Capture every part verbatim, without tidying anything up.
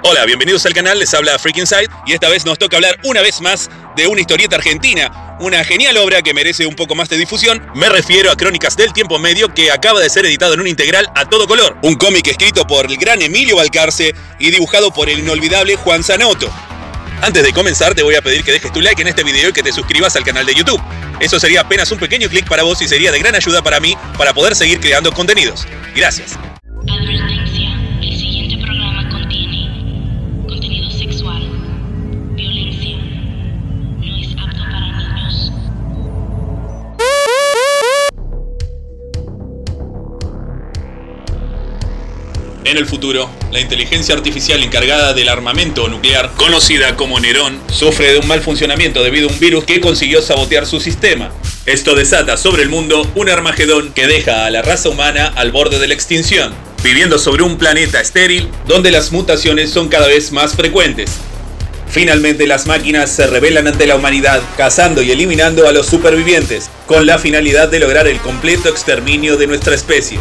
Hola, bienvenidos al canal, les habla Freaking Side y esta vez nos toca hablar una vez más de una historieta argentina, una genial obra que merece un poco más de difusión. Me refiero a Crónicas del Tiempo Medio, que acaba de ser editado en un integral a todo color. Un cómic escrito por el gran Emilio Balcarce y dibujado por el inolvidable Juan Zanotto. Antes de comenzar te voy a pedir que dejes tu like en este video y que te suscribas al canal de YouTube. Eso sería apenas un pequeño clic para vos y sería de gran ayuda para mí para poder seguir creando contenidos. Gracias. Advertencia. El siguiente programa contiene contenido sexual, violencia. No es apto para niños. En el futuro, la inteligencia artificial encargada del armamento nuclear, conocida como Nerón, sufre de un mal funcionamiento debido a un virus que consiguió sabotear su sistema. Esto desata sobre el mundo un Armagedón que deja a la raza humana al borde de la extinción, viviendo sobre un planeta estéril donde las mutaciones son cada vez más frecuentes. Finalmente las máquinas se rebelan ante la humanidad, cazando y eliminando a los supervivientes, con la finalidad de lograr el completo exterminio de nuestra especie.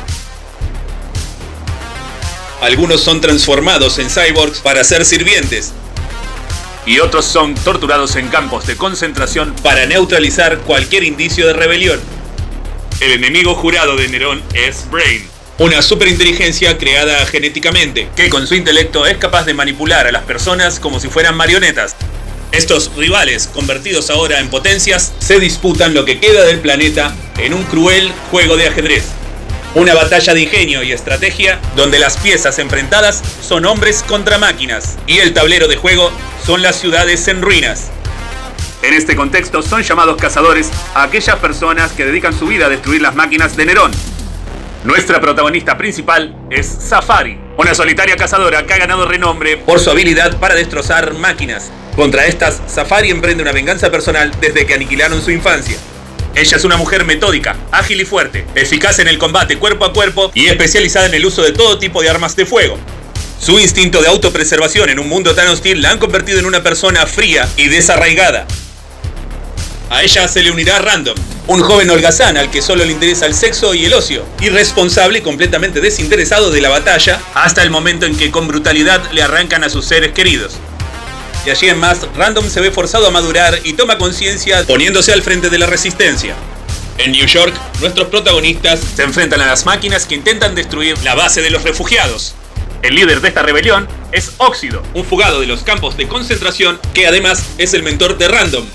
Algunos son transformados en cyborgs para ser sirvientes, y otros son torturados en campos de concentración para neutralizar cualquier indicio de rebelión. El enemigo jurado de Nerón es Brain, una superinteligencia creada genéticamente, que con su intelecto es capaz de manipular a las personas como si fueran marionetas. Estos rivales, convertidos ahora en potencias, se disputan lo que queda del planeta en un cruel juego de ajedrez. Una batalla de ingenio y estrategia donde las piezas enfrentadas son hombres contra máquinas y el tablero de juego son las ciudades en ruinas. En este contexto son llamados cazadores a aquellas personas que dedican su vida a destruir las máquinas de Nerón. Nuestra protagonista principal es Safari, una solitaria cazadora que ha ganado renombre por su habilidad para destrozar máquinas. Contra estas, Safari emprende una venganza personal desde que aniquilaron su infancia. Ella es una mujer metódica, ágil y fuerte, eficaz en el combate cuerpo a cuerpo y especializada en el uso de todo tipo de armas de fuego. Su instinto de autopreservación en un mundo tan hostil la han convertido en una persona fría y desarraigada. A ella se le unirá Random, un joven holgazán al que solo le interesa el sexo y el ocio, irresponsable y completamente desinteresado de la batalla, hasta el momento en que con brutalidad le arrancan a sus seres queridos. Y allí en más, Random se ve forzado a madurar y toma conciencia poniéndose al frente de la resistencia. En New York, nuestros protagonistas se enfrentan a las máquinas que intentan destruir la base de los refugiados. El líder de esta rebelión es Óxido, un fugado de los campos de concentración que además es el mentor de Random.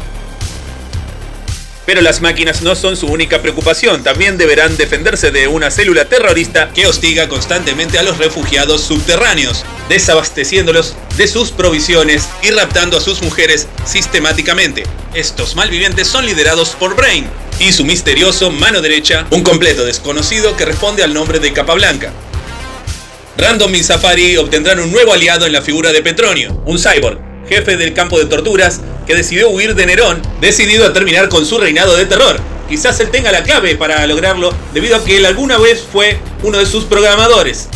Pero las máquinas no son su única preocupación, también deberán defenderse de una célula terrorista que hostiga constantemente a los refugiados subterráneos, desabasteciéndolos de sus provisiones y raptando a sus mujeres sistemáticamente. Estos malvivientes son liderados por Brain y su misterioso mano derecha, un completo desconocido que responde al nombre de Capa Blanca. Random y Safari obtendrán un nuevo aliado en la figura de Petronio, un cyborg, jefe del campo de torturas, que decidió huir de Nerón, decidido a terminar con su reinado de terror. Quizás él tenga la clave para lograrlo, debido a que él alguna vez fue uno de sus programadores.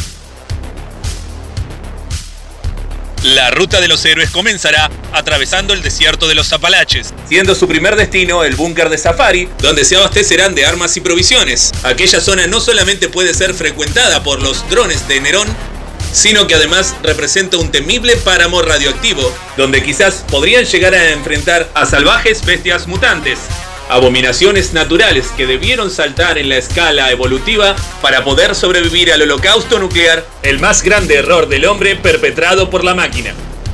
La ruta de los héroes comenzará atravesando el desierto de los Apalaches, siendo su primer destino el búnker de Safari, donde se abastecerán de armas y provisiones. Aquella zona no solamente puede ser frecuentada por los drones de Nerón, sino que además representa un temible páramo radioactivo, donde quizás podrían llegar a enfrentar a salvajes bestias mutantes, abominaciones naturales que debieron saltar en la escala evolutiva para poder sobrevivir al holocausto nuclear, el más grande error del hombre perpetrado por la máquina.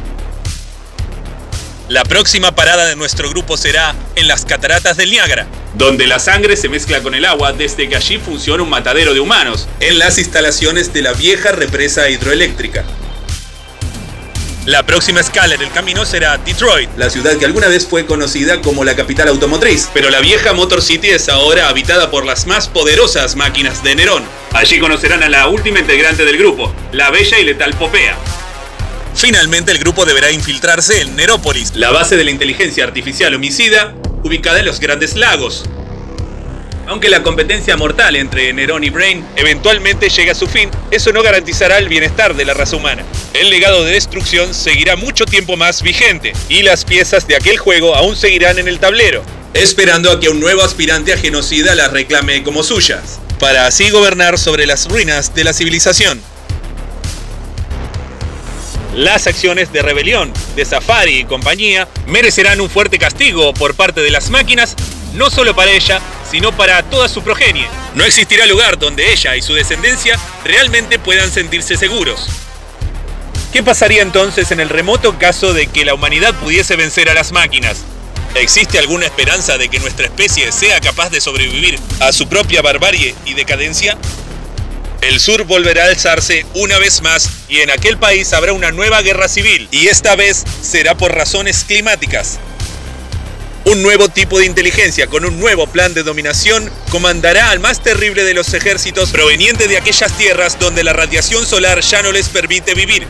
La próxima parada de nuestro grupo será en las cataratas del Niágara, donde la sangre se mezcla con el agua desde que allí funciona un matadero de humanos, en las instalaciones de la vieja represa hidroeléctrica. La próxima escala en el camino será Detroit, la ciudad que alguna vez fue conocida como la capital automotriz, pero la vieja Motor City es ahora habitada por las más poderosas máquinas de Nerón. Allí conocerán a la última integrante del grupo, la bella y letal Popea. Finalmente el grupo deberá infiltrarse en Nerópolis, la base de la inteligencia artificial homicida, ubicada en los Grandes Lagos. Aunque la competencia mortal entre Nerón y Brain eventualmente llegue a su fin, eso no garantizará el bienestar de la raza humana. El legado de destrucción seguirá mucho tiempo más vigente, y las piezas de aquel juego aún seguirán en el tablero, esperando a que un nuevo aspirante a genocida las reclame como suyas, para así gobernar sobre las ruinas de la civilización. Las acciones de rebelión de Safari y compañía merecerán un fuerte castigo por parte de las máquinas, no solo para ella, sino para toda su progenie. No existirá lugar donde ella y su descendencia realmente puedan sentirse seguros. ¿Qué pasaría entonces en el remoto caso de que la humanidad pudiese vencer a las máquinas? ¿Existe alguna esperanza de que nuestra especie sea capaz de sobrevivir a su propia barbarie y decadencia? El sur volverá a alzarse una vez más y en aquel país habrá una nueva guerra civil, y esta vez será por razones climáticas. Un nuevo tipo de inteligencia con un nuevo plan de dominación comandará al más terrible de los ejércitos proveniente de aquellas tierras donde la radiación solar ya no les permite vivir.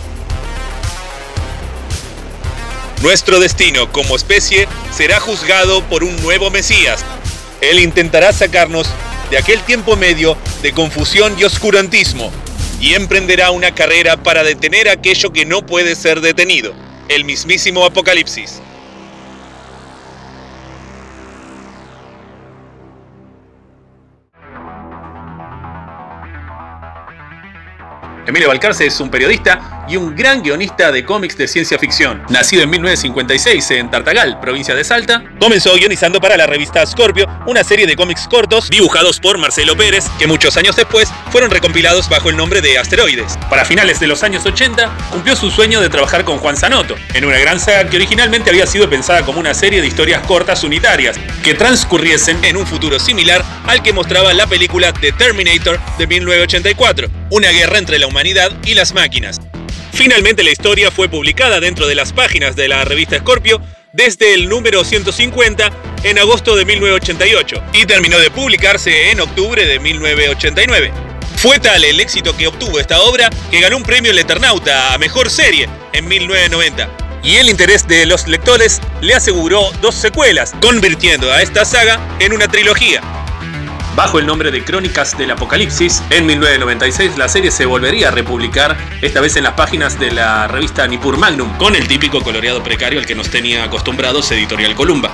Nuestro destino como especie será juzgado por un nuevo Mesías. Él intentará sacarnos de aquel tiempo medio de confusión y oscurantismo y emprenderá una carrera para detener aquello que no puede ser detenido, el mismísimo Apocalipsis. Emilio Balcarce es un periodista y un gran guionista de cómics de ciencia ficción. Nacido en mil novecientos cincuenta y seis en Tartagal, provincia de Salta, comenzó guionizando para la revista Scorpio, una serie de cómics cortos dibujados por Marcelo Pérez, que muchos años después fueron recompilados bajo el nombre de Asteroides. Para finales de los años ochenta, cumplió su sueño de trabajar con Juan Zanotto, en una gran saga que originalmente había sido pensada como una serie de historias cortas unitarias, que transcurriesen en un futuro similar al que mostraba la película The Terminator de mil novecientos ochenta y cuatro, una guerra entre la humanidad y las máquinas. Finalmente la historia fue publicada dentro de las páginas de la revista Scorpio desde el número ciento cincuenta en agosto de mil novecientos ochenta y ocho y terminó de publicarse en octubre de mil novecientos ochenta y nueve. Fue tal el éxito que obtuvo esta obra que ganó un premio El Eternauta a Mejor Serie en mil novecientos noventa. Y el interés de los lectores le aseguró dos secuelas, convirtiendo a esta saga en una trilogía. Bajo el nombre de Crónicas del Apocalipsis, en mil novecientos noventa y seis la serie se volvería a republicar, esta vez en las páginas de la revista Nippur Magnum, con el típico coloreado precario al que nos tenía acostumbrados Editorial Columba.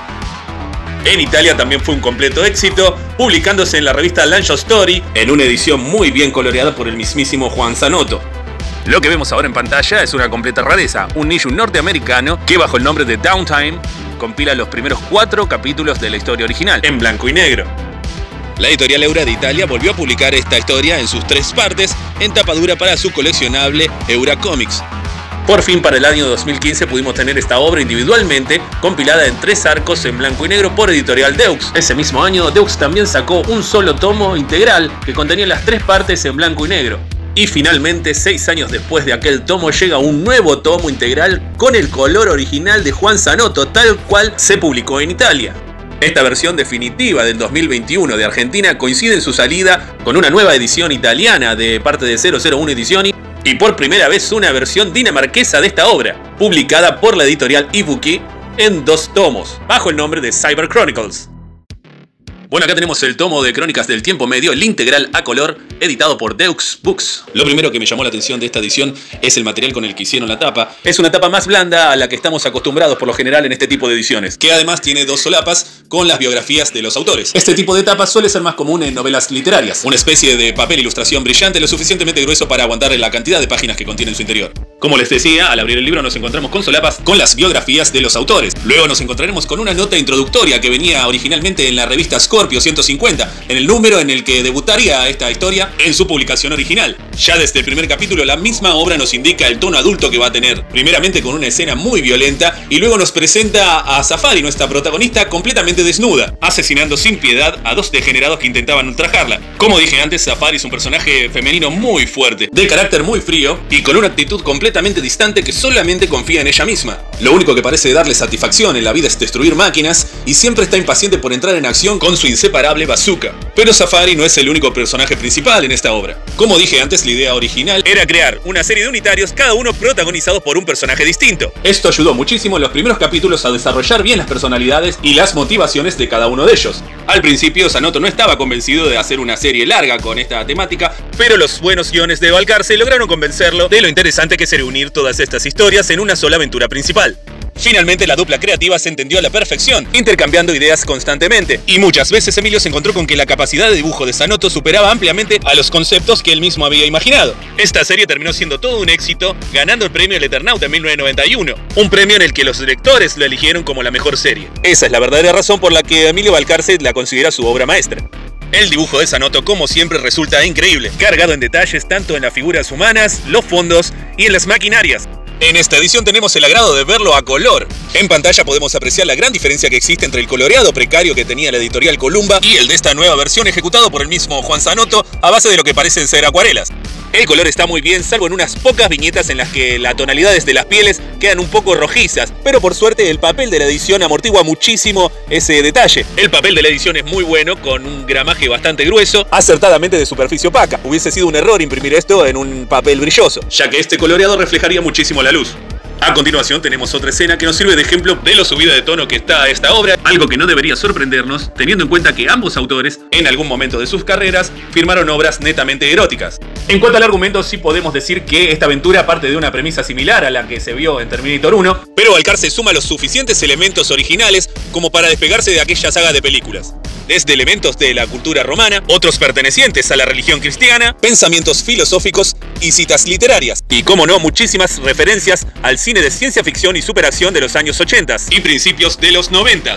En Italia también fue un completo éxito, publicándose en la revista Lancio Story, en una edición muy bien coloreada por el mismísimo Juan Zanotto. Lo que vemos ahora en pantalla es una completa rareza, un issue norteamericano que bajo el nombre de Downtime compila los primeros cuatro capítulos de la historia original, en blanco y negro. La editorial Eura de Italia volvió a publicar esta historia en sus tres partes en tapadura para su coleccionable Eura Comics. Por fin, para el año dos mil quince pudimos tener esta obra individualmente, compilada en tres arcos en blanco y negro por Editorial Deux. Ese mismo año, Deux también sacó un solo tomo integral que contenía las tres partes en blanco y negro. Y finalmente, seis años después de aquel tomo, llega un nuevo tomo integral con el color original de Juan Zanotto, tal cual se publicó en Italia. Esta versión definitiva del dos mil veintiuno de Argentina coincide en su salida con una nueva edición italiana de parte de cero cero uno Edizioni y por primera vez una versión dinamarquesa de esta obra, publicada por la editorial Ibuki en dos tomos, bajo el nombre de Cyber Chronicles. Bueno, acá tenemos el tomo de Crónicas del Tiempo Medio, el integral a color, editado por Deux Books. Lo primero que me llamó la atención de esta edición es el material con el que hicieron la tapa. Es una tapa más blanda a la que estamos acostumbrados por lo general en este tipo de ediciones, que además tiene dos solapas con las biografías de los autores. Este tipo de tapa suele ser más común en novelas literarias, una especie de papel ilustración brillante lo suficientemente grueso para aguantar la cantidad de páginas que contiene en su interior. Como les decía, al abrir el libro nos encontramos con solapas con las biografías de los autores. Luego nos encontraremos con una nota introductoria que venía originalmente en la revista Scorpio ciento cincuenta, en el número en el que debutaría esta historia en su publicación original. Ya desde el primer capítulo la misma obra nos indica el tono adulto que va a tener, primeramente con una escena muy violenta y luego nos presenta a Safari, nuestra protagonista, completamente desnuda, asesinando sin piedad a dos degenerados que intentaban ultrajarla. Como dije antes, Safari es un personaje femenino muy fuerte, de carácter muy frío y con una actitud completamente distante que solamente confía en ella misma. Lo único que parece darle satisfacción en la vida es destruir máquinas y siempre está impaciente por entrar en acción con su inseparable bazooka. Pero Safari no es el único personaje principal en esta obra. Como dije antes, la idea original era crear una serie de unitarios, cada uno protagonizado por un personaje distinto. Esto ayudó muchísimo en los primeros capítulos a desarrollar bien las personalidades y las motivaciones de cada uno de ellos. Al principio, Zanotto no estaba convencido de hacer una serie larga con esta temática, pero los buenos guiones de Balcarce lograron convencerlo de lo interesante que sería unir todas estas historias en una sola aventura principal. Finalmente la dupla creativa se entendió a la perfección, intercambiando ideas constantemente, y muchas veces Emilio se encontró con que la capacidad de dibujo de Zanotto superaba ampliamente a los conceptos que él mismo había imaginado. Esta serie terminó siendo todo un éxito, ganando el premio El Eternauta en mil novecientos noventa y uno, un premio en el que los lectores lo eligieron como la mejor serie. Esa es la verdadera razón por la que Emilio Valcarce la considera su obra maestra. El dibujo de Zanotto, como siempre, resulta increíble, cargado en detalles tanto en las figuras humanas, los fondos y en las maquinarias. En esta edición tenemos el agrado de verlo a color. En pantalla podemos apreciar la gran diferencia que existe entre el coloreado precario que tenía la editorial Columba y el de esta nueva versión ejecutado por el mismo Juan Zanotto a base de lo que parecen ser acuarelas. El color está muy bien, salvo en unas pocas viñetas en las que las tonalidades de las pieles quedan un poco rojizas, pero por suerte el papel de la edición amortigua muchísimo ese detalle. El papel de la edición es muy bueno, con un gramaje bastante grueso, acertadamente de superficie opaca. Hubiese sido un error imprimir esto en un papel brilloso, ya que este coloreado reflejaría muchísimo la luz. A continuación tenemos otra escena que nos sirve de ejemplo de lo subida de tono que está esta obra, algo que no debería sorprendernos teniendo en cuenta que ambos autores en algún momento de sus carreras firmaron obras netamente eróticas. En cuanto al argumento, sí podemos decir que esta aventura parte de una premisa similar a la que se vio en Terminator uno, pero Valcarce suma los suficientes elementos originales como para despegarse de aquella saga de películas. Desde elementos de la cultura romana, otros pertenecientes a la religión cristiana, pensamientos filosóficos y citas literarias. Y como no, muchísimas referencias al cine de ciencia ficción y superación de los años ochenta y principios de los noventa.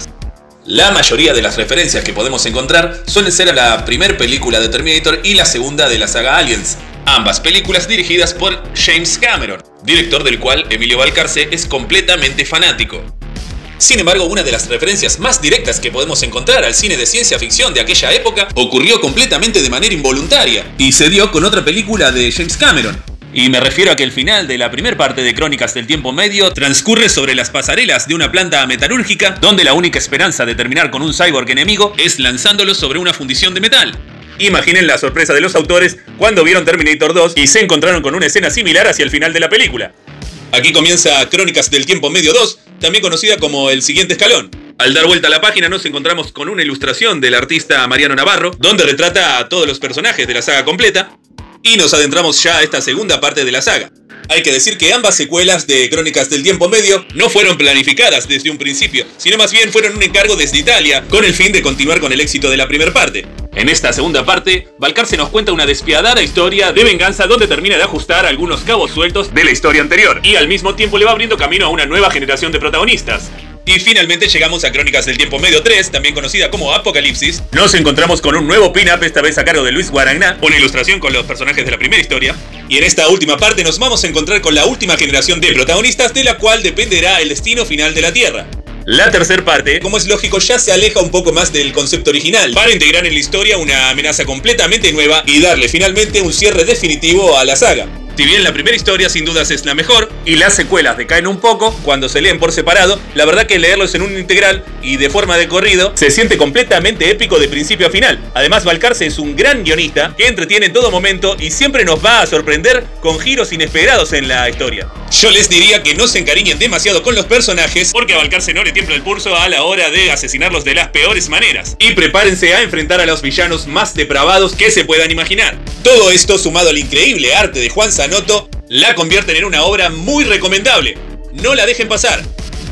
La mayoría de las referencias que podemos encontrar suelen ser a la primera película de Terminator y la segunda de la saga Aliens, ambas películas dirigidas por James Cameron, director del cual Emilio Valcarce es completamente fanático. Sin embargo, una de las referencias más directas que podemos encontrar al cine de ciencia ficción de aquella época ocurrió completamente de manera involuntaria y se dio con otra película de James Cameron. Y me refiero a que el final de la primera parte de Crónicas del Tiempo Medio transcurre sobre las pasarelas de una planta metalúrgica donde la única esperanza de terminar con un cyborg enemigo es lanzándolo sobre una fundición de metal. Imaginen la sorpresa de los autores cuando vieron Terminator dos y se encontraron con una escena similar hacia el final de la película. Aquí comienza Crónicas del Tiempo Medio dos, también conocida como El Siguiente Escalón. Al dar vuelta a la página nos encontramos con una ilustración del artista Mariano Navarro, donde retrata a todos los personajes de la saga completa, y nos adentramos ya a esta segunda parte de la saga. Hay que decir que ambas secuelas de Crónicas del Tiempo Medio no fueron planificadas desde un principio, sino más bien fueron un encargo desde Italia, con el fin de continuar con el éxito de la primera parte. En esta segunda parte, Valcarce nos cuenta una despiadada historia de venganza donde termina de ajustar algunos cabos sueltos de la historia anterior, y al mismo tiempo le va abriendo camino a una nueva generación de protagonistas. Y finalmente llegamos a Crónicas del Tiempo Medio tres, también conocida como Apocalipsis. Nos encontramos con un nuevo pin-up, esta vez a cargo de Luis Guaragná, una ilustración con los personajes de la primera historia. Y en esta última parte nos vamos a encontrar con la última generación de protagonistas, de la cual dependerá el destino final de la Tierra. La tercera parte, como es lógico, ya se aleja un poco más del concepto original, para integrar en la historia una amenaza completamente nueva y darle finalmente un cierre definitivo a la saga. Si bien la primera historia sin dudas es la mejor, y las secuelas decaen un poco cuando se leen por separado, la verdad que leerlos en un integral y de forma de corrido se siente completamente épico de principio a final. Además, Valcarce es un gran guionista que entretiene en todo momento y siempre nos va a sorprender con giros inesperados en la historia. Yo les diría que no se encariñen demasiado con los personajes, porque a Valcarce no le tiembla el pulso a la hora de asesinarlos de las peores maneras. Y prepárense a enfrentar a los villanos más depravados que se puedan imaginar. Todo esto, sumado al increíble arte de Juan Zanotto, la convierten en una obra muy recomendable. No la dejen pasar.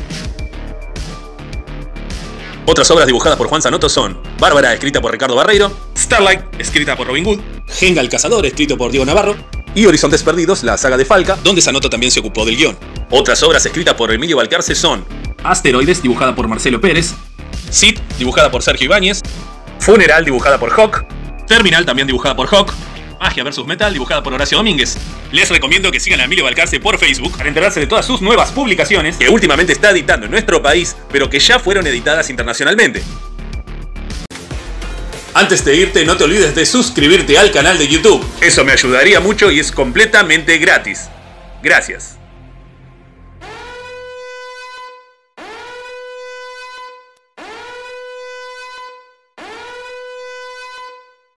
Otras obras dibujadas por Juan Zanotto son Bárbara, escrita por Ricardo Barreiro, Starlight, escrita por Robin Wood, Genga el Cazador, escrito por Diego Navarro, y Horizontes Perdidos, la saga de Falca, donde Zanotto también se ocupó del guión. Otras obras escritas por Emilio Valcarce son Asteroides, dibujada por Marcelo Pérez, Sid, dibujada por Sergio Ibáñez, Funeral, dibujada por Hawk, Terminal, también dibujada por Hawk, Magia versus Metal, dibujada por Horacio Domínguez. Les recomiendo que sigan a Emilio Valcarce por Facebook para enterarse de todas sus nuevas publicaciones que últimamente está editando en nuestro país, pero que ya fueron editadas internacionalmente. Antes de irte, no te olvides de suscribirte al canal de YouTube. Eso me ayudaría mucho y es completamente gratis. Gracias.